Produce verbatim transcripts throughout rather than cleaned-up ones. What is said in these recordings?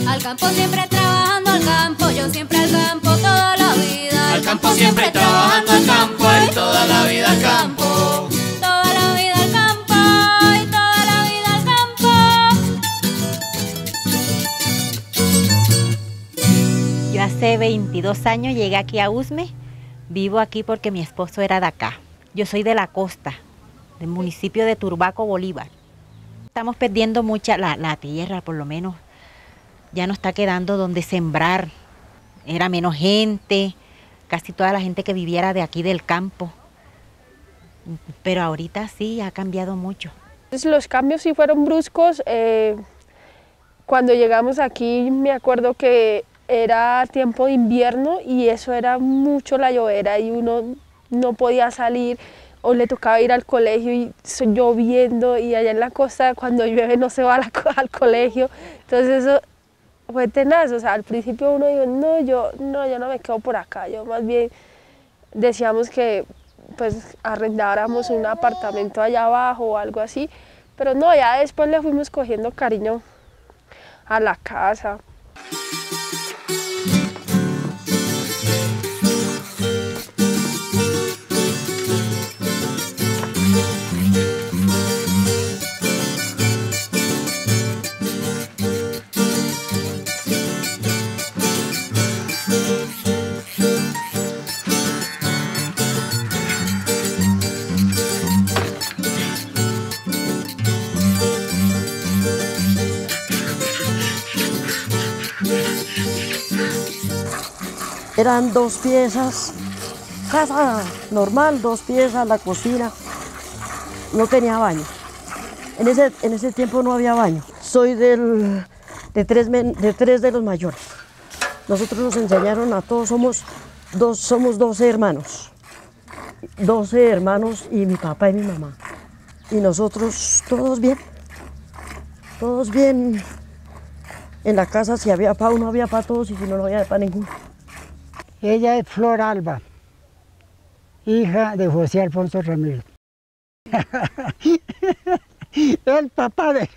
Al campo siempre trabajando al campo, yo siempre al campo toda la vida. Al campo siempre trabajando al campo, y toda la vida al campo. Toda la vida al campo, y toda la vida al campo. Yo hace veintidós años llegué aquí a Usme. Vivo aquí porque mi esposo era de acá. Yo soy de la costa, del municipio de Turbaco, Bolívar. Estamos perdiendo mucha la, la tierra, por lo menos. Ya no está quedando donde sembrar. Era menos gente, casi toda la gente que viviera de aquí del campo. Pero ahorita sí, ha cambiado mucho. Los cambios sí fueron bruscos. Eh, cuando llegamos aquí me acuerdo que era tiempo de invierno y eso era mucho la llovera y uno no podía salir o le tocaba ir al colegio y lloviendo, y allá en la costa cuando llueve no se va a la, al colegio. Entonces eso fue tenaz. O sea, al principio uno dijo, no, yo no, yo no me quedo por acá. Yo más bien decíamos que pues arrendáramos un apartamento allá abajo o algo así, pero no, ya después le fuimos cogiendo cariño a la casa. Eran dos piezas, casa normal, dos piezas, la cocina, no tenía baño. En ese, en ese tiempo no había baño. Soy del, de, tres, de tres de los mayores. Nosotros nos enseñaron a todos, somos, dos, somos doce hermanos. doce hermanos y mi papá y mi mamá. Y nosotros todos bien, todos bien. En la casa si había para uno había para todos y si no, no había para ninguno. Ella es Flor Alba, hija de José Alfonso Ramírez. El papá de...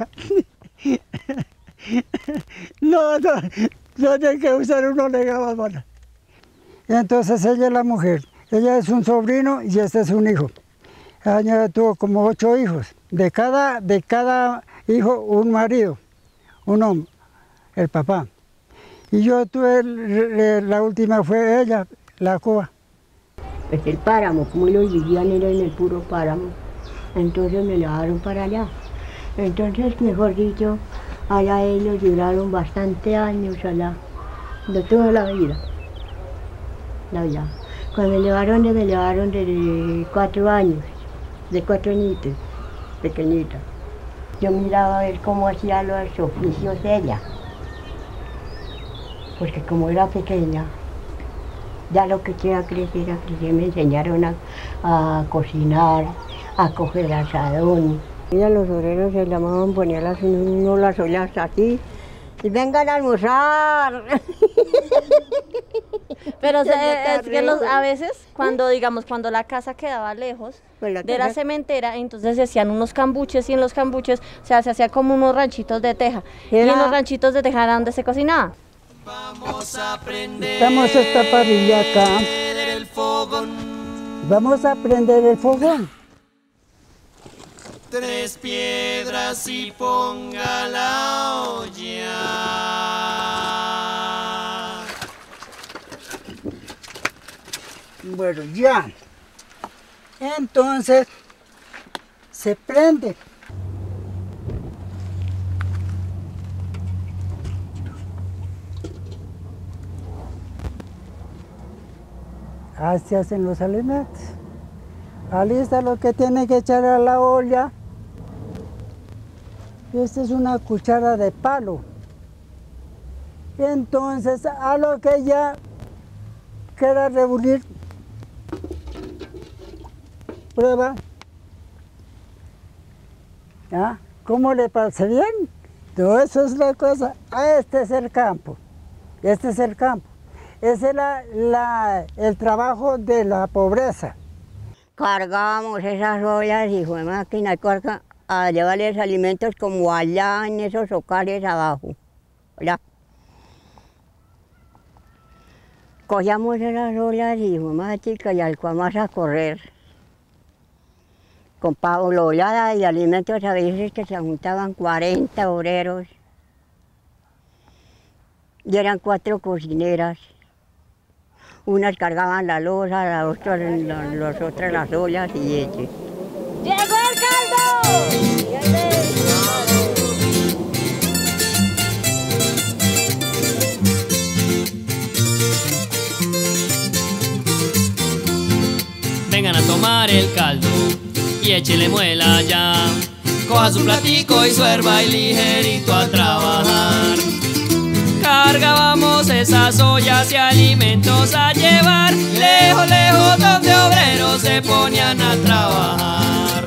No, no, no tiene que usar uno legaba bola. Entonces ella es la mujer, ella es un sobrino y este es un hijo. Ella tuvo como ocho hijos, de cada, de cada hijo un marido, un hombre, el papá. Y yo tuve, la última fue ella, la Cuba. Pues el páramo, como ellos vivían era en el puro páramo, entonces me llevaron para allá. Entonces, mejor dicho, allá ellos duraron bastante años allá, de toda la vida. Allá. Cuando me llevaron, me llevaron de cuatro años, de cuatro añitos, pequeñita. Yo miraba a ver cómo hacía los oficios ella. Porque como era pequeña, ya lo que quería crecer, a crecer, me enseñaron a, a cocinar, a coger asadón. Ella, los obreros se llamaban, ponían las, uno las ollas así, y vengan a almorzar. Pero o sea, es que los, a veces, cuando digamos, cuando la casa quedaba lejos pues la de la cementera, entonces se hacían unos cambuches, y en los cambuches, o sea, se hacía como unos ranchitos de teja. Era... Y en los ranchitos de teja era donde se cocinaba. Vamos a prender Estamos esta parrilla acá. el fogón. Vamos a prender el fogón. Tres piedras y ponga la olla. Bueno, ya. Entonces, se prende. Así hacen los alimentos. Alista lo que tiene que echar a la olla. Esta es una cuchara de palo. Entonces, a lo que ya queda reunir, prueba. ¿Ah? ¿Cómo le parece bien? Todo eso es la cosa. Ah, este es el campo. Este es el campo. Ese es la, la, el trabajo de la pobreza. Cargábamos esas ollas y fue máquina corta a llevarles alimentos como allá en esos hogares abajo. ¿Verdad? cogíamos esas olas y mamá chica y alcuamos a correr. Con pavo, la y alimentos a veces que se juntaban cuarenta obreros. Y eran cuatro cocineras. Unas cargaban la loza, las otras, las, las otras las ollas y este. ¡Llegó el caldo! Vengan a tomar el caldo y échele muela ya. Coja su platico y suerva y ligerito a trabajar. Cargábamos esas ollas y alimentos a llevar, lejos, lejos donde obreros se ponían a trabajar.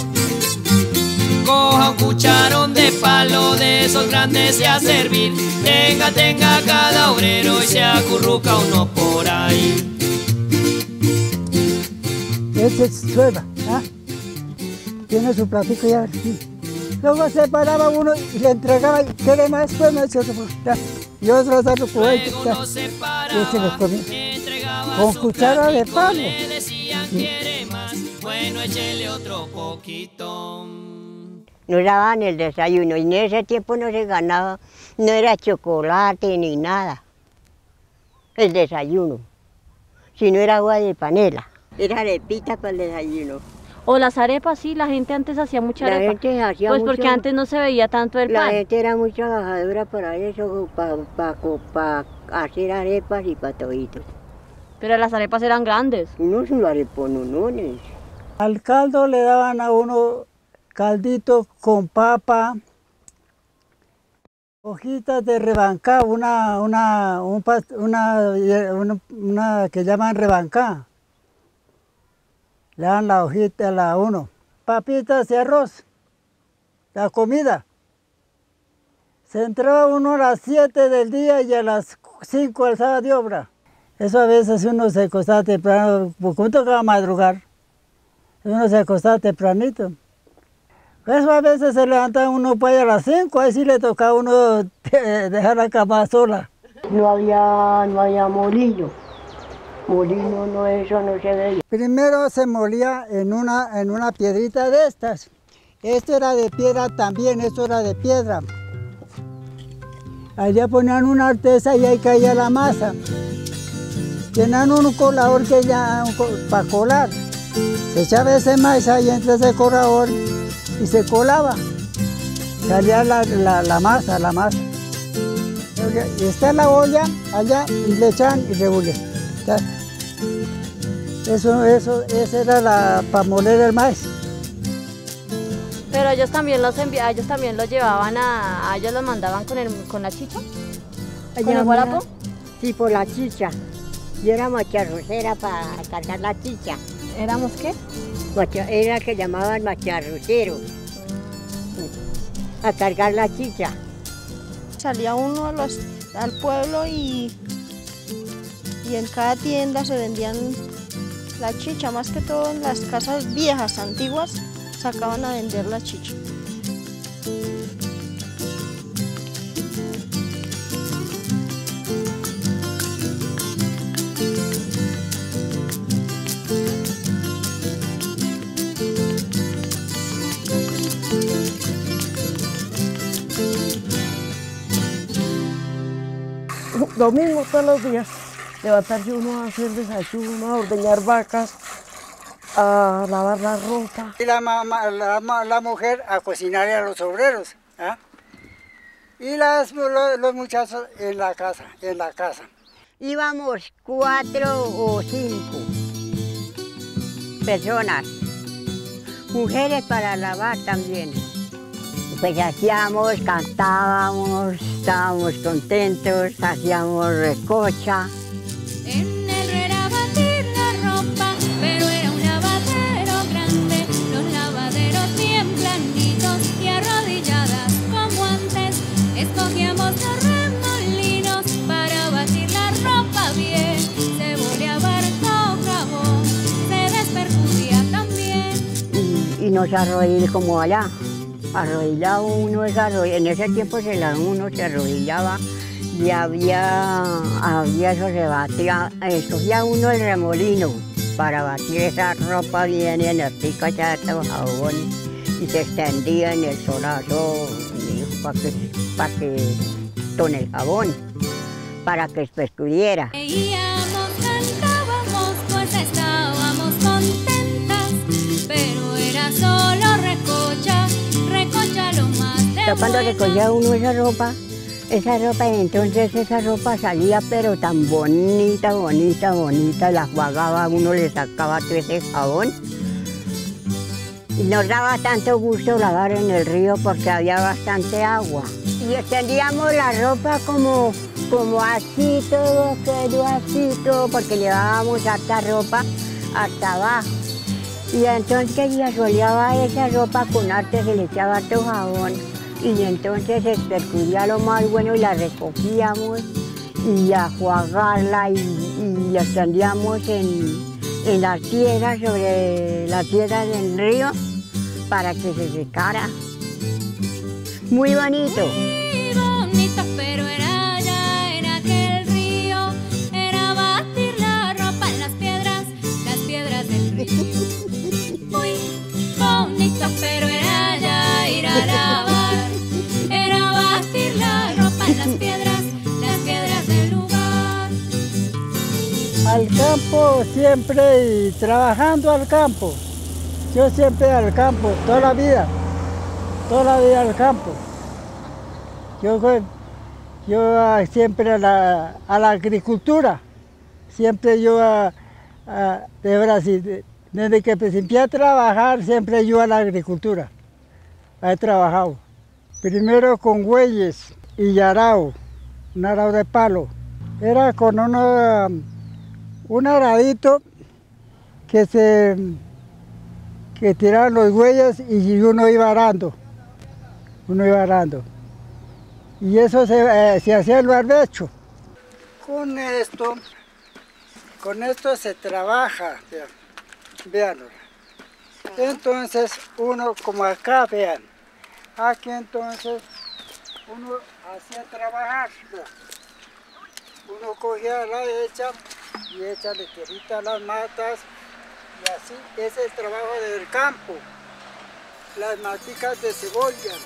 Coja un cucharón de palo de esos grandes y a servir. Tenga, tenga cada obrero y se acurruca uno por ahí. Este es sueva, ¿ah? Tiene su platico ya. Sí. Luego se paraba uno y le entregaba, ¿quiere más? Pues me echa otro. Y otro otro cohete. Y este lo comía. Con cuchara de palo. Sí. Bueno, échele otro poquito. Nos daban el desayuno y en ese tiempo no se ganaba, no era chocolate ni nada. El desayuno. Si no era agua de panela. Era arepita para el desayuno. O las arepas, sí, la gente antes hacía mucha La arepa. gente hacía pues mucho- porque antes no se veía tanto el La pan. gente era muy trabajadora para eso, para pa, pa hacer arepas y patoitos. Pero las arepas eran grandes. Unos arepononones. Al caldo le daban a uno caldito con papa, hojitas de rebancá, una, una, un pas- una, una, una que llaman rebancá. Le dan la hojita a la uno. Papitas y arroz, la comida. Se entraba uno a las siete del día y a las cinco alzaba de obra. Eso a veces uno se acostaba temprano, porque uno tocaba madrugar. Uno se acostaba tempranito. Eso a veces se levantaba uno para ir a las cinco, ahí sí le tocaba a uno dejar la cama sola. No había, no había molino. Molino, no, eso no se veía. Primero se molía en una, en una piedrita de estas. Esto era de piedra también, esto era de piedra. Allá ponían una artesa y ahí caía la masa. Tenían un colador que ya para colar. Se echaba ese maíz ahí entre ese colador y se colaba. Salía la, la, la masa, la masa. Y está la olla allá y le echan y revuelven. Eso, eso, esa era la para moler el maíz. Pero ellos también los enviaban, ellos también los llevaban a, a ellos los mandaban con el, con la chicha. ¿Con el guarapo? Sí, por la chicha. Yo era macharrocera para cargar la chicha. ¿Éramos qué? Macha- Era que llamaban macharrocero. A cargar la chicha. Salía uno a los, al pueblo y, y en cada tienda se vendían la chicha, más que todo en las casas viejas, antiguas, sacaban a vender la chicha. Domingo todos los días, levantarse uno a hacer desayuno, a ordeñar vacas, a lavar la ropa. Y la, mamá, la, la mujer a cocinar a los obreros. ¿Ah? Y las, los, los muchachos en la casa, en la casa. Íbamos cuatro o cinco personas, mujeres para lavar también. Pues hacíamos, cantábamos, estábamos contentos, hacíamos recocha. En el era batir la ropa, pero era un lavadero grande, los lavaderos bien blanditos y arrodilladas como antes. Escogíamos los remolinos para batir la ropa bien, se boleaba harto jabón, se despercudía también. Y, y nos arrodillamos como allá. Arrodillaba uno, en ese tiempo se la, uno se arrodillaba y había, había eso, se batía, escogía uno el remolino para batir esa ropa bien enérgica, ya todo jabón, y se extendía en el solazo para que, para que, con el jabón, para que después pudiera. Veíamos, cantábamos, pues estábamos contentas, pero era solo recocha, recocha lo más de Pero cuando buena. recogía uno esa ropa, esa ropa, entonces esa ropa salía pero tan bonita, bonita, bonita, la jugaba, uno le sacaba todo ese jabón. Y nos daba tanto gusto lavar en el río porque había bastante agua. Y extendíamos la ropa como, como así, todo quedó así, todo, porque llevábamos harta ropa hasta abajo. Y entonces ya soleaba esa ropa con arte, se le echaba harto jabón. Y entonces se percudía lo más bueno y la recogíamos y a jugarla y, y la extendíamos en, en las piedras, sobre las piedras del río para que se secara. Muy bonito. Muy bonito, pero era allá en aquel río, era batir la ropa en las piedras, las piedras del río. Muy bonito, pero era allá ir a lavar, era batir la ropa en las piedras, las piedras del lugar. Al campo siempre y trabajando al campo. Yo siempre al campo, toda la vida, toda la vida al campo. Yo, yo ah, siempre a la, a la agricultura, siempre yo a, a, de Brasil, desde que empecé a trabajar, siempre yo a la agricultura, he trabajado. Primero con bueyes y arao, un arao de palo. Era con uno, un aradito que se que tiraban los bueyes y uno iba arando, uno iba arando. Y eso se, eh, se hacía el barbecho. Con esto, con esto se trabaja, vean, veanlo. Entonces uno, como acá, vean, aquí entonces uno hacía trabajar, vean. Uno cogía la hecha y echa le tierrita a las matas. Y así es el trabajo del campo, las maticas de cebolla.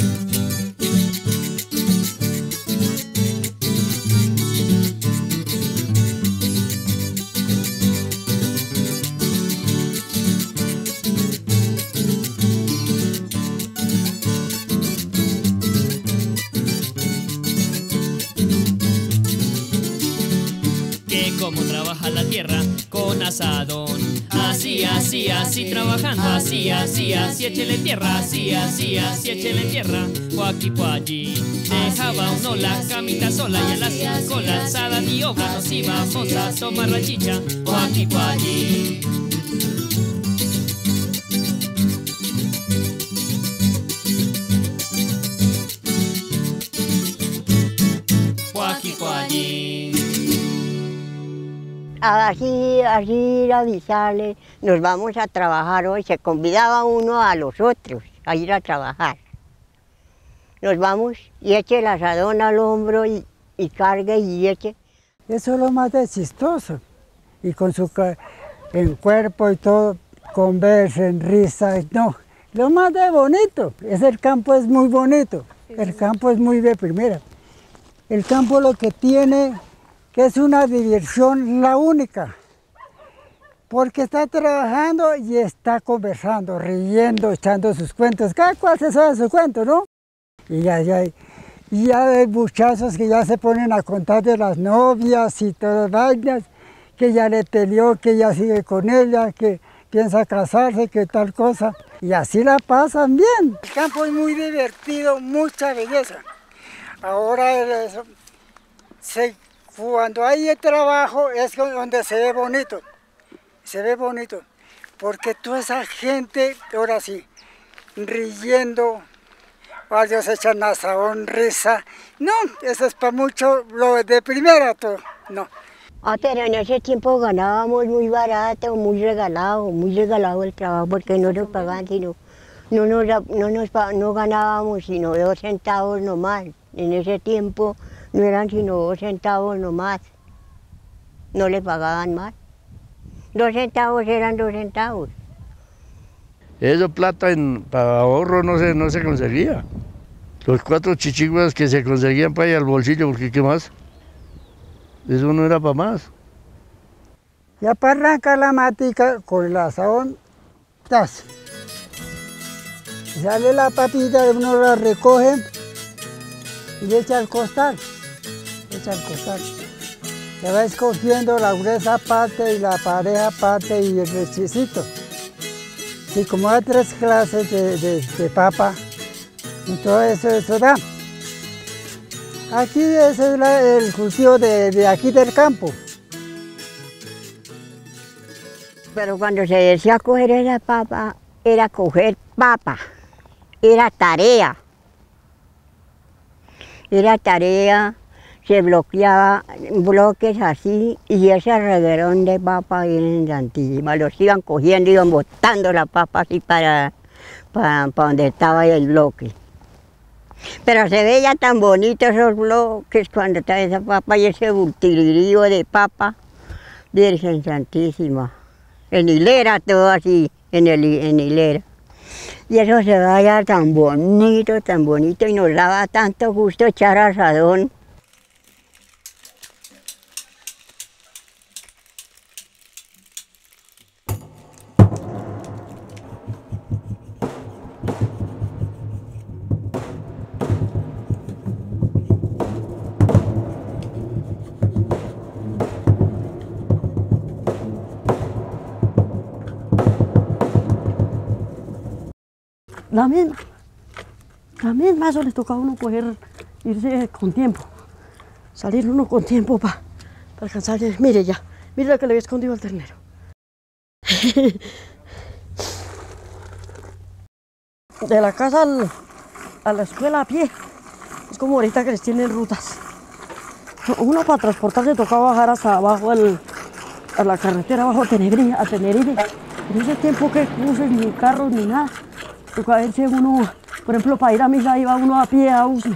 Que como trabaja la tierra con asadón. Así, así, así, trabajando, así, así, así, échele tierra, así, así, así, échele tierra, po aquí, po allí. Dejaba uno la camita sola y a las cinco la alzada y obra nos íbamos a tomar la chicha, po aquí, po allí. Po aquí, po allí. Así, así ir a avisarle, nos vamos a trabajar hoy, se convidaba uno a los otros a ir a trabajar. Nos vamos y eche el asadón al hombro y, y cargue y eche. Eso es lo más de chistoso. Y con su en cuerpo y todo, conversen, risa, no. Lo más de bonito, es el campo es muy bonito, el campo es muy de primera. El campo lo que tiene, que es una diversión la única, porque está trabajando y está conversando, riendo, echando sus cuentos, cada cual se sabe su cuento, ¿no? Y ya, ya, y ya hay muchachos que ya se ponen a contar de las novias y todas las vainas, que ya le peleó, que ya sigue con ella, que piensa casarse, que tal cosa, y así la pasan bien. El campo es muy divertido, mucha belleza. Ahora eso, se cuando hay el trabajo es donde se ve bonito, se ve bonito, porque toda esa gente, ahora sí, riendo, varios echan asadón, risa, no, eso es para mucho, lo de primera todo, no. Ah, pero en ese tiempo ganábamos muy barato, muy regalado, muy regalado el trabajo, porque no nos pagaban, sino, no nos, no nos no ganábamos sino dos centavos nomás. En ese tiempo no eran sino dos centavos nomás, no le pagaban más. Dos centavos eran dos centavos. Eso plata en, para ahorro no se, no se conseguía. Los cuatro chichiguas que se conseguían para ir al bolsillo, porque ¿qué más? Eso no era para más. Ya para arrancar la matica con el asadón, tas. Sale la papita, uno la recoge y le echa al costal. Le echa al costal. Se va escogiendo la gruesa parte y la pareja parte y el rechicito. Sí, como hay tres clases de, de, de papa, y todo eso, eso da. Aquí ese es la, el cultivo de, de aquí del campo. Pero cuando se decía coger esa papa, era coger papa, era tarea. Era tarea, se bloqueaba bloques así y ese reguerón de papa viene santísima. Los iban cogiendo, iban botando la papa así para, para, para donde estaba el bloque. Pero se veía tan bonito esos bloques cuando estaba esa papa y ese bultirirío de papa, Virgen Santísima. En hilera, todo así, en, el, en hilera. Y eso se veía tan bonito, tan bonito, y nos daba tanto gusto echar asadón. La misma, la misma, eso les toca a uno coger, irse con tiempo, salir uno con tiempo para pa alcanzar. Mire ya, mire lo que le había escondido al ternero. De la casa al, a la escuela a pie, es como ahorita que les tienen rutas. Uno para transportarse tocaba bajar hasta abajo el, a la carretera, abajo a Tenerife, a Tenerife. En ese tiempo que buses, ni carros, ni nada. Tocaba irse uno, por ejemplo, para ir a misa iba uno a pie a Usme.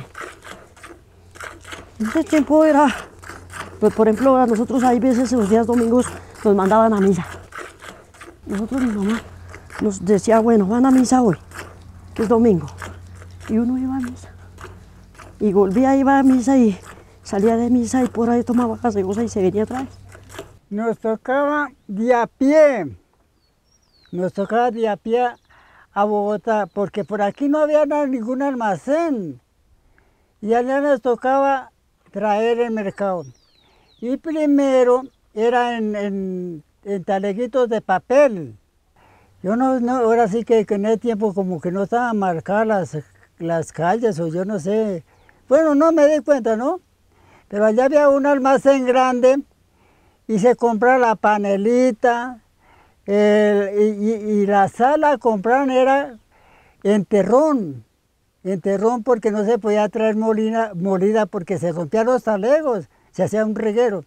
En ese tiempo era, pues por ejemplo, a nosotros hay veces los días domingos nos mandaban a misa. Nosotros, mi mamá, nos decía, bueno, van a misa hoy, que es domingo. Y uno iba a misa. Y volvía, iba a misa y salía de misa y por ahí tomaba gaseosa y se venía atrás. Nos tocaba de a pie, nos tocaba de a pie a Bogotá, porque por aquí no había ningún almacén. Y allá nos tocaba traer el mercado. Y primero era en, en, en taleguitos de papel. Yo no, no ahora sí que, que en ese tiempo como que no estaban marcadas las, las calles o yo no sé. Bueno, no me di cuenta, ¿no? Pero allá había un almacén grande y se compraba la panelita. El, y, y la sal a comprar era en terrón, en terrón porque no se podía traer molina, molida porque se rompían los talegos, se hacía un reguero.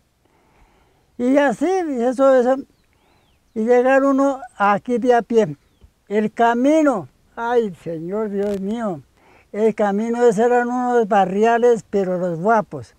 Y así, eso, eso, y llegar uno aquí de a pie. El camino, ay Señor Dios mío, el camino ese eran unos barriales, pero los guapos.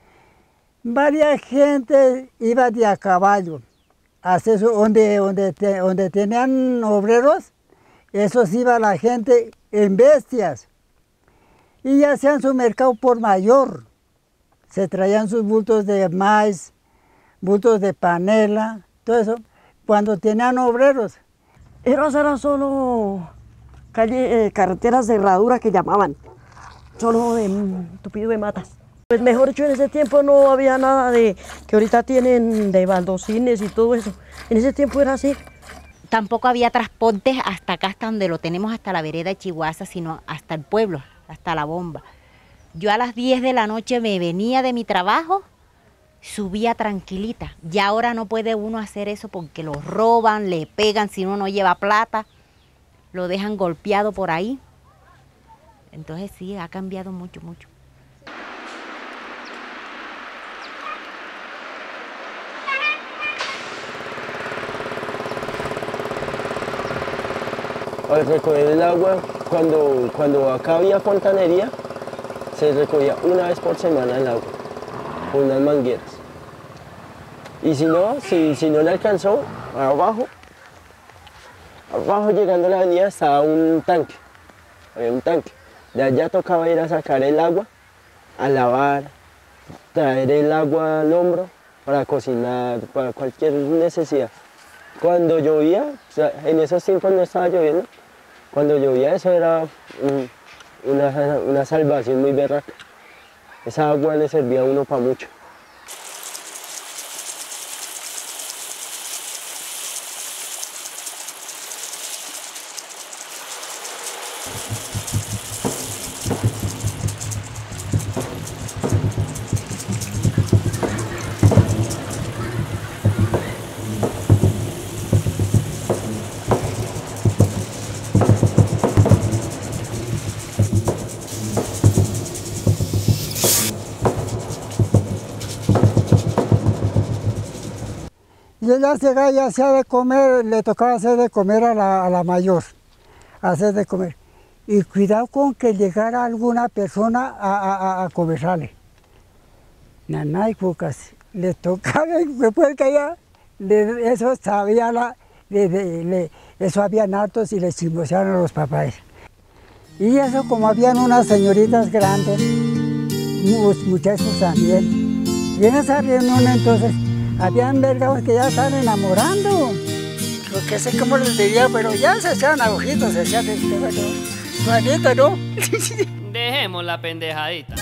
Varias gente iba de a caballo. Hace eso, donde, donde, te, donde tenían obreros, esos iba la gente en bestias. Y hacían su mercado por mayor. Se traían sus bultos de maíz, bultos de panela, todo eso, cuando tenían obreros. Esas eran solo calle, eh, carreteras de herradura que llamaban, solo de mm, tupido de matas. Pues mejor dicho, en ese tiempo no había nada de que ahorita tienen de baldocines y todo eso. En ese tiempo era así. Tampoco había transportes hasta acá, hasta donde lo tenemos, hasta la vereda de Chihuahua, sino hasta el pueblo, hasta la bomba. Yo a las diez de la noche me venía de mi trabajo, subía tranquilita. Ya ahora no puede uno hacer eso porque lo roban, le pegan si uno no lleva plata, lo dejan golpeado por ahí. Entonces sí, ha cambiado mucho, mucho. Al recoger el agua, cuando, cuando acá había fontanería, se recogía una vez por semana el agua. con unas mangueras. Y si no, si, si no le alcanzó, abajo, abajo llegando a la avenida estaba un tanque, había un tanque. De allá tocaba ir a sacar el agua, a lavar, traer el agua al hombro para cocinar, para cualquier necesidad. Cuando llovía, o sea, en esos tiempos no estaba lloviendo, cuando llovía eso era un, una, una salvación muy berraca. Esa agua le servía a uno para mucho. Y ella llegaba y hacía de comer, le tocaba hacer de comer a la, a la mayor, hacer de comer. Y cuidado con que llegara alguna persona a, a, a conversarle. Nada y cucas, le tocaba, después que ella, le, eso sabía, la, le, le, le, eso habían hartos y le chismosearon a los papás. Y eso como habían unas señoritas grandes, los muchachos también. Y en esa reunión entonces, habían vergados que ya están enamorando. Lo que sé cómo les diría, pero ya se hacían agujitos, se hacían de Juanita, ¿no? Dejemos la pendejadita.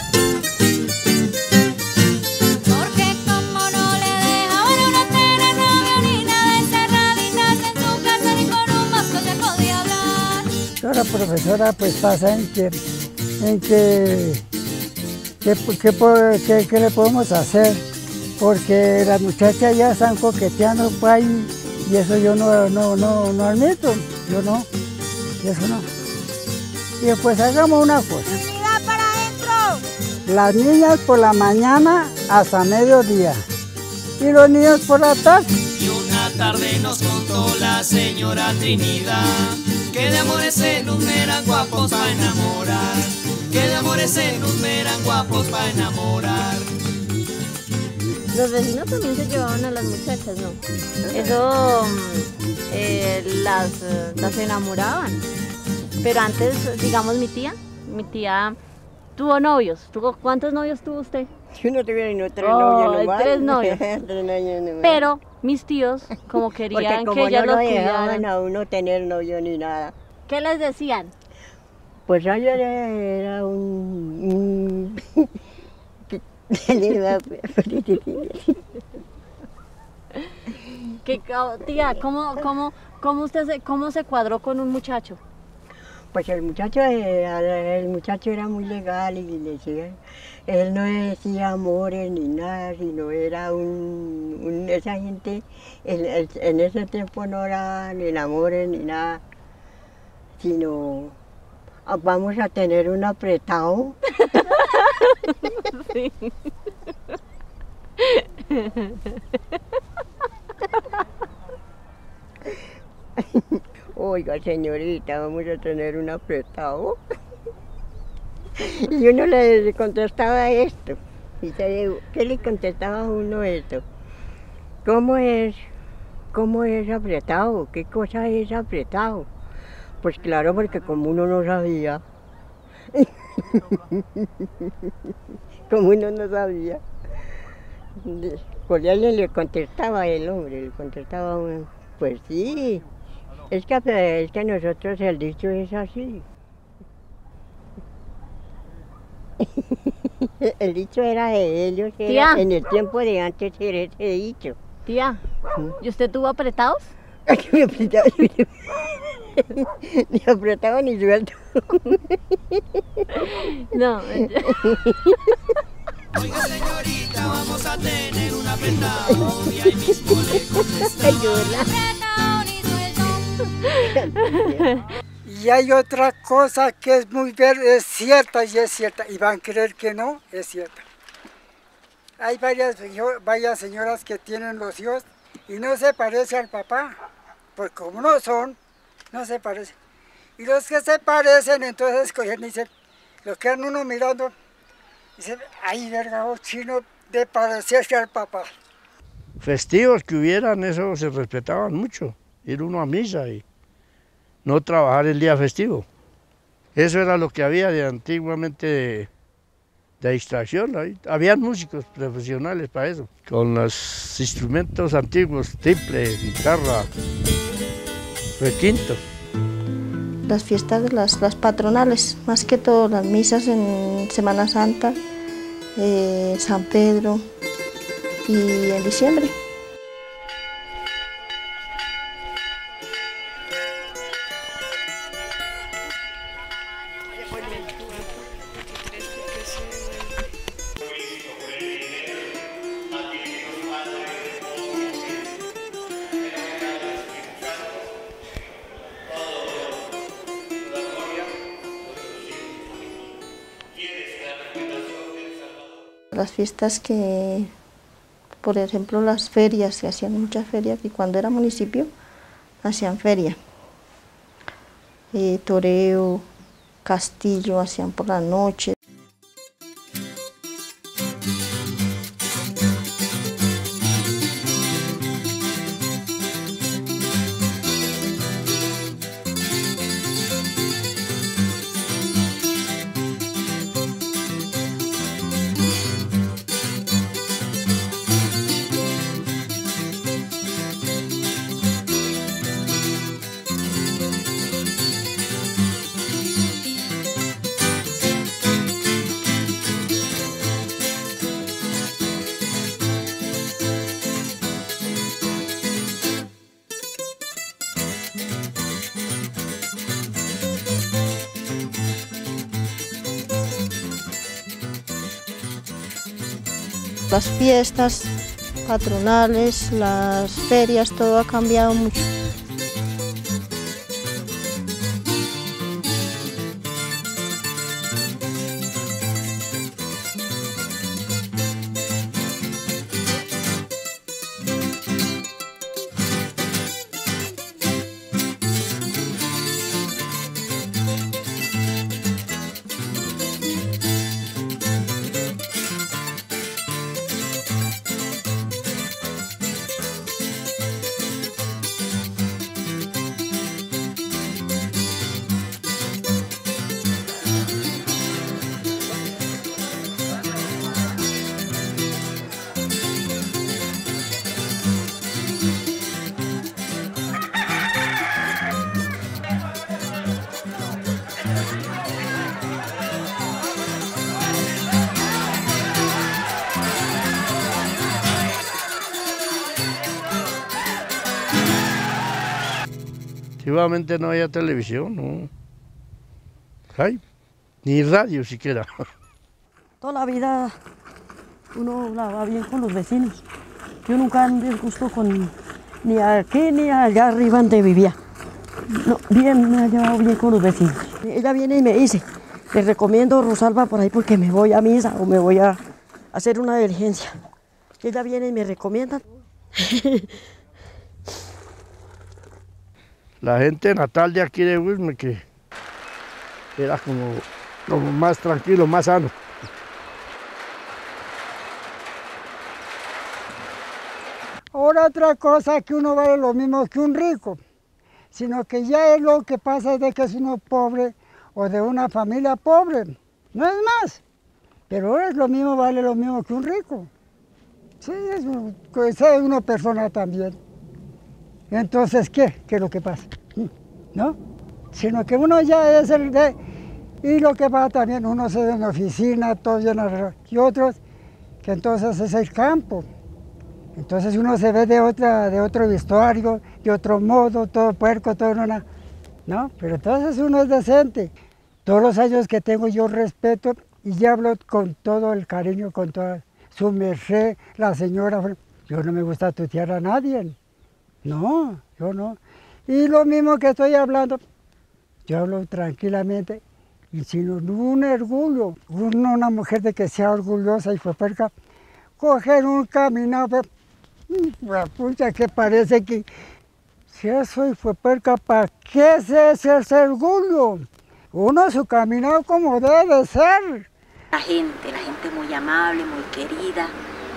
Porque como no le deja a uno tener novio ni nada encerraditas en su casa ni con un mosco se podía hablar. Ahora, profesora, pues pasa en que, en que, que, que, que, que le podemos hacer, porque las muchachas ya están coqueteando por ahí y eso yo no, no, no, no admito, yo no, eso no. Y pues hagamos una cosa. ¡Para adentro! Las niñas por la mañana hasta mediodía y los niños por la tarde. Y una tarde nos contó la señora Trinidad que de amores se numeran guapos para enamorar, que de amores se numeran guapos para enamorar. Los vecinos también se llevaban a las muchachas, ¿no? Eso eh, las, las enamoraban. Pero antes, digamos, mi tía, mi tía tuvo novios. ¿Tuvo, ¿Cuántos novios tuvo usted? Yo no tuve ni tres oh, novios nomás. Tres novios. tres novios nomás. Pero mis tíos, como querían como que ellas no los lo cuidaran. dejaban a uno tener novio ni nada. ¿Qué les decían? Pues yo era, era un... un ¿Qué, tía, ¿cómo, cómo, cómo usted se, cómo se cuadró con un muchacho? Pues el muchacho era, el muchacho era muy legal y le decía, él no decía amores ni nada, sino era un, un esa gente, el, el, en ese tiempo no era ni amores ni nada, sino vamos a tener un apretado. Sí. Oiga, señorita, vamos a tener un apretado. Y uno le contestaba esto. Y se, ¿qué le contestaba a uno esto? ¿Cómo es? ¿Cómo es apretado? ¿Qué cosa es apretado? Pues claro, porque como uno no sabía. Como uno no sabía. Pues él le contestaba el hombre, le contestaba, pues sí. Es que, es que nosotros el dicho es así. El dicho era de ellos, era, en el tiempo de antes era ese dicho. Tía, ¿y usted tuvo apretados? Me apretaba, ni apretaba ni suelto. No. Oiga, señorita, vamos a tener un apretado y ahí mismo le contestaba. Y hay otra cosa que es muy ver, es cierta y es cierta, y van a creer que no, es cierta. Hay varias, varias señoras que tienen los hijos y no se parece al papá, porque como no son, no se parecen. Y los que se parecen, entonces cogen y dicen, lo quedan uno mirando, dicen, ay, verga, chino, de parecerse al papá. Festivos que hubieran, eso se respetaban mucho, ir uno a misa y no trabajar el día festivo. Eso era lo que había de antiguamente de, de distracción. Ahí. Habían músicos profesionales para eso, con los instrumentos antiguos, triple, guitarra, requinto. Las fiestas, las, las patronales, más que todo las misas en Semana Santa, eh, San Pedro y en diciembre. Las fiestas que, por ejemplo, las ferias, se hacían muchas ferias, y cuando era municipio hacían feria. Eh, toreo, castillo, hacían por la noche. Las fiestas patronales, las ferias, todo ha cambiado mucho. Antiguamente no había televisión, no. Ay, ni radio siquiera. Toda la vida uno la va bien con los vecinos. Yo nunca me disgusto con ni aquí ni allá arriba donde vivía. No, bien, me ha llevado bien con los vecinos. Ella viene y me dice, le recomiendo Rosalba por ahí porque me voy a misa o me voy a hacer una diligencia. Ella viene y me recomienda. La gente natal de aquí de Usme, que era como, como más tranquilo, más sano. Ahora otra cosa que uno vale lo mismo que un rico, sino que ya es lo que pasa de que es uno pobre o de una familia pobre, no es más. Pero ahora es lo mismo, vale lo mismo que un rico. Sí, es, es una persona también. Entonces, ¿qué? ¿Qué es lo que pasa? ¿No? Sino que uno ya es el de... Y lo que pasa también, uno se ve en la oficina, todo lleno de... Y otros, que entonces es el campo. Entonces uno se ve de, otra, de otro vestuario, de otro modo, todo puerco, todo no, ¿no? Pero entonces uno es decente. Todos los años que tengo yo respeto y ya hablo con todo el cariño, con toda su merced, la señora. Yo no me gusta tutear a nadie. No, yo no. Y lo mismo que estoy hablando, yo hablo tranquilamente y sin un orgullo. Uno, una mujer de que sea orgullosa y fue perca, coger un camino, pues, pucha, que parece que si eso fue perca, ¿para qué es ese, ese orgullo? Uno su camino como debe ser. La gente, la gente muy amable, muy querida,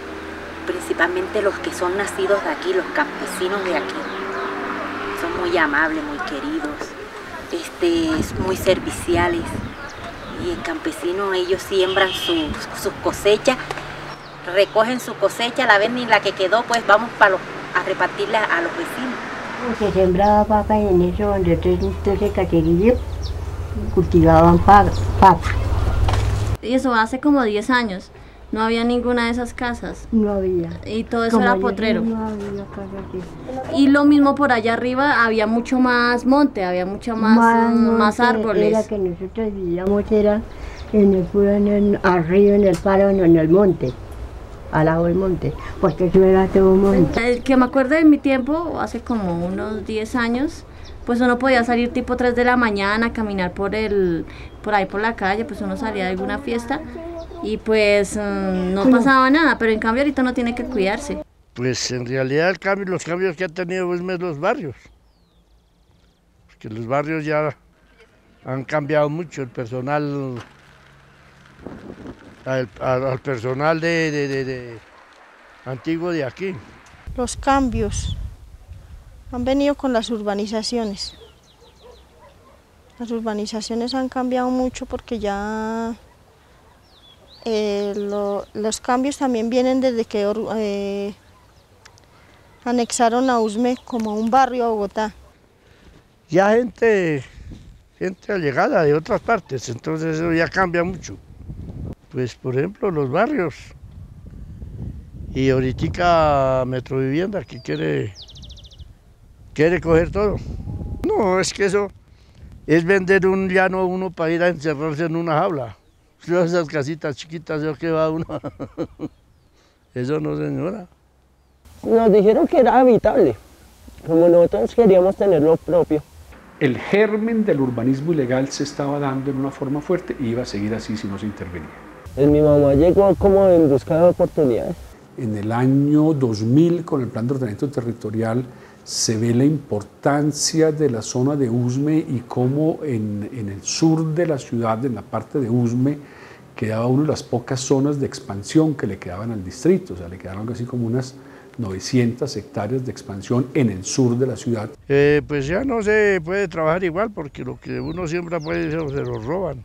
principalmente los que son nacidos de aquí, los campesinos de aquí. Son muy amables, muy queridos, este, muy serviciales. Y en campesino ellos siembran sus, sus cosechas, recogen su cosecha, la ven y la que quedó, pues vamos para los, a repartirla a los vecinos. Se sembraba papa en eso donde entonces caserío cultivaban papa. Y eso hace como diez años. No había ninguna de esas casas. No había. Y todo eso Como era ayer potrero. No había casa así. Y lo mismo por allá arriba, había mucho más monte, había mucho más, más, más árboles. Era que nosotros vivíamos era en el puro, en el, arriba en el páramo, en el monte, al lado del monte, porque eso era todo un monte. El que me acuerdo de mi tiempo, hace como unos diez años, pues uno podía salir tipo tres de la mañana, caminar por el, por ahí por la calle, pues uno salía de alguna fiesta y pues um, no pasaba nada, pero en cambio ahorita uno tiene que cuidarse. Pues en realidad el cambio, los cambios que ha tenido es los barrios, porque los barrios ya han cambiado mucho, el personal, al, al personal de, de, de, de antiguo de aquí. Los cambios han venido con las urbanizaciones. Las urbanizaciones han cambiado mucho porque ya eh, lo, los cambios también vienen desde que eh, anexaron a Usme como un barrio a Bogotá. Ya gente, gente allegada de otras partes, entonces eso ya cambia mucho. Pues por ejemplo los barrios y ahorita Metrovivienda que quiere, quiere coger todo. No, es que eso es vender un llano a uno para ir a encerrarse en una jaula. Esas casitas chiquitas, ¿eso qué va uno? Eso no, señora. Nos dijeron que era habitable, como nosotros queríamos tener lo propio. El germen del urbanismo ilegal se estaba dando en una forma fuerte y iba a seguir así si no se intervenía. Pues mi mamá llegó como en busca de oportunidades. En el año dos mil, con el Plan de Ordenamiento Territorial, se ve la importancia de la zona de Usme y cómo en, en el sur de la ciudad, en la parte de Usme, quedaba una de las pocas zonas de expansión que le quedaban al distrito, o sea, le quedaban algo así como unas novecientas hectáreas de expansión en el sur de la ciudad. Eh, pues ya no se puede trabajar igual porque lo que uno siembra puede ser, se lo roban.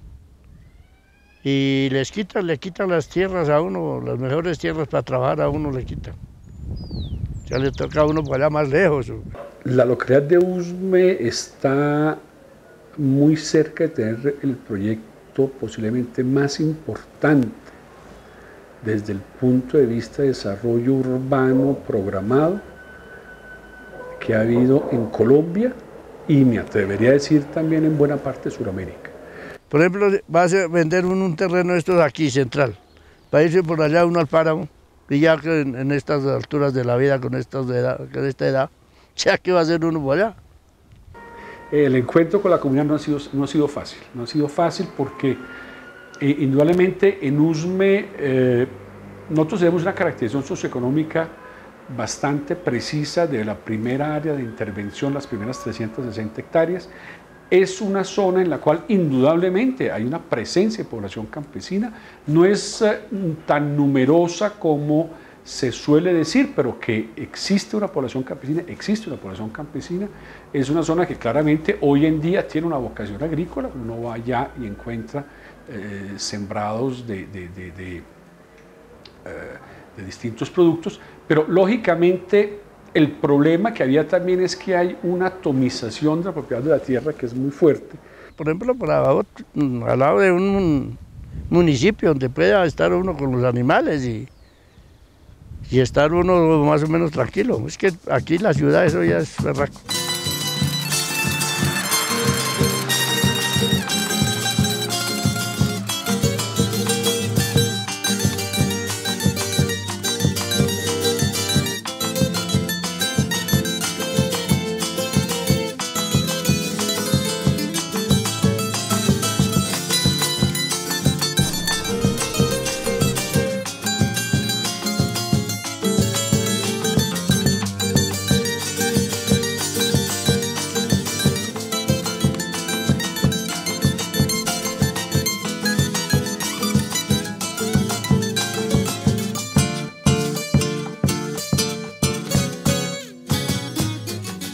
Y les quitan, le quitan las tierras a uno, las mejores tierras para trabajar a uno le quitan. Ya le toca a uno por allá más lejos. La localidad de Usme está muy cerca de tener el proyecto posiblemente más importante desde el punto de vista de desarrollo urbano programado que ha habido en Colombia y me atrevería a decir también en buena parte de Sudamérica. Por ejemplo, va a vender uno un terreno estos aquí, central, para irse por allá uno al páramo, y ya que en, en estas alturas de la vida, con, estas de edad, con esta edad, ya que va a hacer uno por allá. El encuentro con la comunidad no ha sido, no ha sido fácil, no ha sido fácil porque eh, indudablemente en Usme eh, nosotros tenemos una caracterización socioeconómica bastante precisa de la primera área de intervención, las primeras trescientas sesenta hectáreas. Es una zona en la cual indudablemente hay una presencia de población campesina, no es eh, tan numerosa como se suele decir, pero que existe una población campesina, existe una población campesina, es una zona que claramente hoy en día tiene una vocación agrícola, uno va allá y encuentra eh, sembrados de, de, de, de, eh, de distintos productos, pero lógicamente el problema que había también es que hay una atomización de la propiedad de la tierra que es muy fuerte. Por ejemplo, por abajo, al lado de un municipio donde pueda estar uno con los animales y, y estar uno más o menos tranquilo. Es que aquí en la ciudad eso ya es berraco.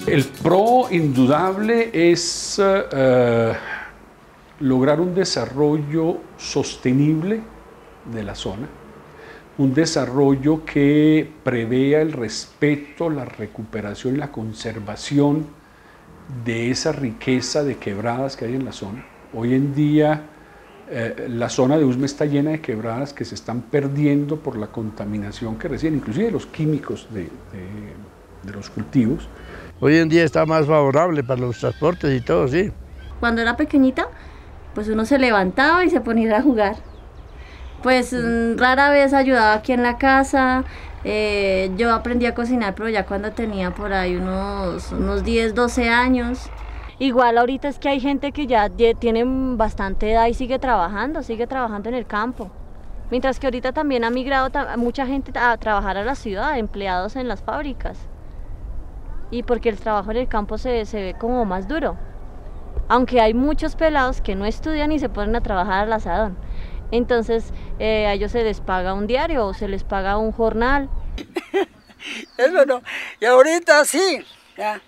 El pro indudable es uh, lograr un desarrollo sostenible de la zona, un desarrollo que prevea el respeto, la recuperación y la conservación de esa riqueza de quebradas que hay en la zona. Hoy en día eh, la zona de Usme está llena de quebradas que se están perdiendo por la contaminación que reciben, inclusive los químicos de, de, de los cultivos. Hoy en día está más favorable para los transportes y todo, sí. Cuando era pequeñita, pues uno se levantaba y se ponía a jugar. Pues rara vez ayudaba aquí en la casa. Eh, yo aprendí a cocinar, pero ya cuando tenía por ahí unos, unos diez, doce años. Igual ahorita es que hay gente que ya tiene bastante edad y sigue trabajando, sigue trabajando en el campo. Mientras que ahorita también ha migrado mucha gente a trabajar a la ciudad, empleados en las fábricas. Y porque el trabajo en el campo se, se ve como más duro. Aunque hay muchos pelados que no estudian y se ponen a trabajar al asadón. Entonces eh, a ellos se les paga un diario o se les paga un jornal. Eso no. Y ahorita sí, ya.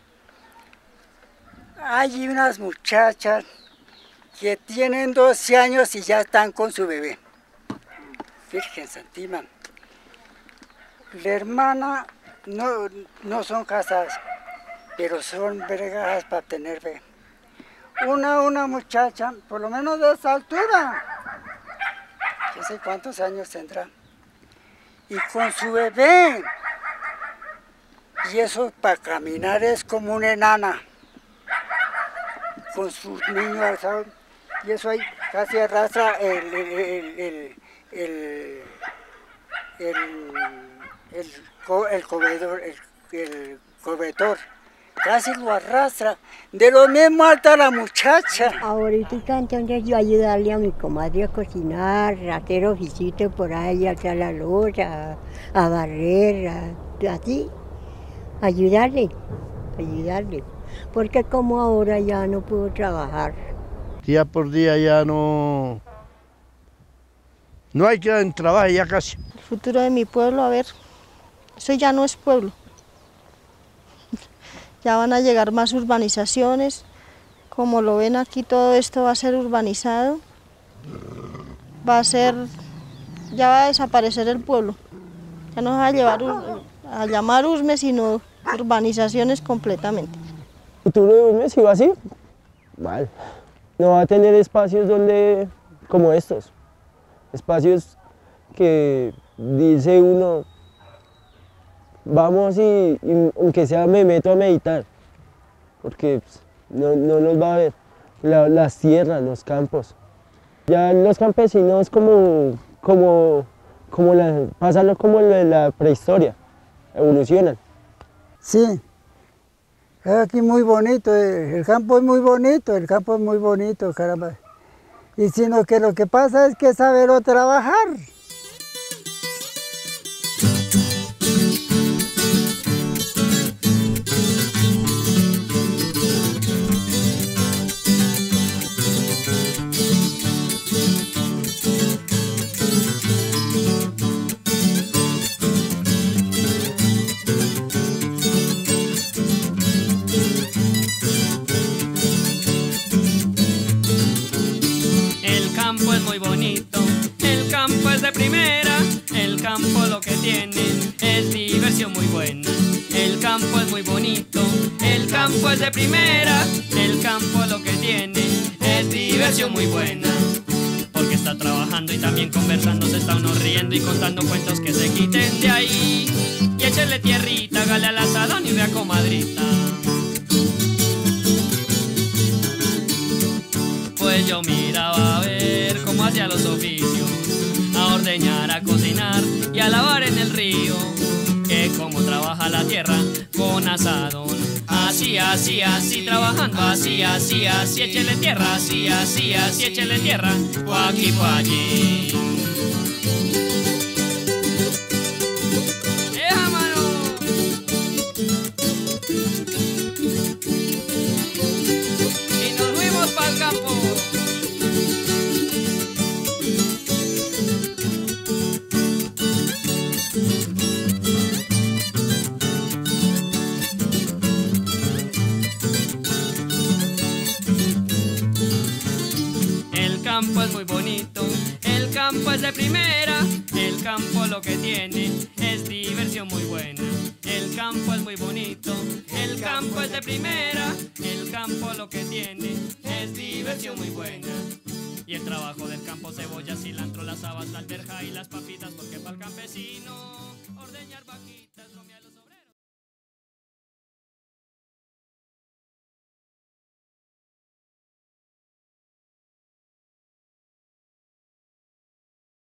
Hay unas muchachas que tienen doce años y ya están con su bebé. Virgen Santísima. La hermana no, no son casadas, pero son bregadas para tener bebé. Una, una muchacha, por lo menos de esa altura, no sé cuántos años tendrá, y con su bebé, y eso para caminar es como una enana, con sus niños alzados, y eso ahí casi arrastra el, el, el, el, el, el, el, co, el comedor, el, el cobertor. Casi lo arrastra, de lo mismo alta la muchacha. Ahorita entonces yo ayudarle a mi comadre a cocinar, a hacer oficito por ahí, a hacer la loza, a, a barrer, a, así, ayudarle, ayudarle. Porque como ahora ya no puedo trabajar. Día por día ya no, no hay que en trabajo ya casi. El futuro de mi pueblo, a ver, eso ya no es pueblo. Ya van a llegar más urbanizaciones, como lo ven aquí todo esto va a ser urbanizado, va a ser, ya va a desaparecer el pueblo, ya no se va a, llevar, a llamar Usme, sino urbanizaciones completamente. ¿El futuro de Usme si va así? Mal, no va a tener espacios donde, como estos, espacios que dice uno, vamos y, y aunque sea me meto a meditar, porque pues, no, no nos va a ver. La, las tierras, los campos. Ya los campesinos como, como, como la, pasan como la, la prehistoria, evolucionan. Sí, es aquí muy bonito, el campo es muy bonito, el campo es muy bonito, caramba. Y sino que lo que pasa es que saberlo trabajar. campo es muy bonito, el campo es de primera, el campo lo que tiene es diversión muy buena. El campo es muy bonito, el campo es de primera, el campo lo que tiene es diversión muy buena. Porque está trabajando y también conversando, se está uno riendo y contando cuentos que se quiten de ahí. Y échale tierrita, hágale al asadón y vea comadrita. Pues yo miraba a ver cómo hacía los oficios, a ordeñar, a cocinar y a lavar en el río. Que como trabaja la tierra con asadón, así, así, así, trabajando, así, así, así, échele tierra, así, así, así, échele tierra, po aquí, po allí. ¡Eja, mano! Y nos fuimos para el campo. es de primera, el campo lo que tiene es diversión muy buena. El campo es muy bonito, el campo es de primera, el campo lo que tiene es diversión muy buena. Y el trabajo del campo, cebolla, cilantro, las habas, la alberja y las papitas, porque para el campesino ordeñar vaquitas.